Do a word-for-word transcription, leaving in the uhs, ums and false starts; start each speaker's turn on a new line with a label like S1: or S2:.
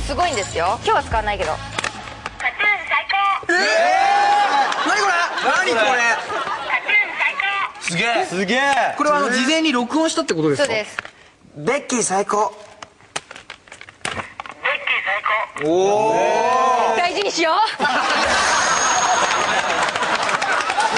S1: すごいんですよ。今日は使わないけど。
S2: ええー、何これ何これすげえすげえ。これはあの事前に録音したってことですか？
S1: そうです。
S3: ベッキー最高。
S1: おお大事にしよう